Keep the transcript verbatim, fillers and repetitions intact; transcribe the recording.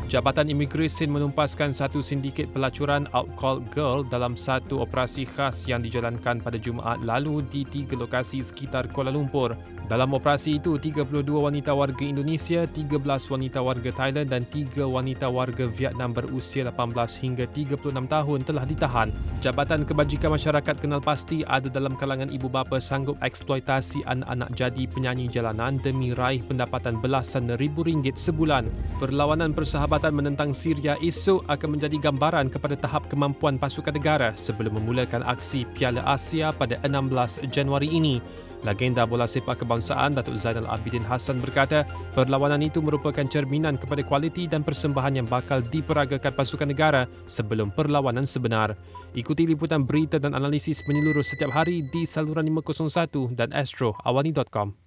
Jabatan Imigresen menumpaskan satu sindiket pelacuran Outcall Girl dalam satu operasi khas yang dijalankan pada Jumaat lalu di tiga lokasi sekitar Kuala Lumpur. Dalam operasi itu, tiga puluh dua wanita warga Indonesia, tiga belas wanita warga Thailand dan tiga wanita warga Vietnam berusia lapan belas hingga tiga puluh enam tahun telah ditahan. Jabatan Kebajikan Masyarakat kenal pasti ada dalam kalangan ibu bapa sanggup eksploitasi anak-anak jadi penyanyi jalanan demi raih pendapatan belasan ribu ringgit sebulan. Perlawanan persahabatan menentang Syria esok akan menjadi gambaran kepada tahap kemampuan pasukan negara sebelum memulakan aksi Piala Asia pada enam belas Januari ini. Legenda bola sepak kebangsaan Datuk Zainal Abidin Hassan berkata, perlawanan itu merupakan cerminan kepada kualiti dan persembahan yang bakal diperagakan pasukan negara sebelum perlawanan sebenar. Ikuti liputan berita dan analisis menyeluruh setiap hari di saluran lima kosong satu dan astro awani dot com.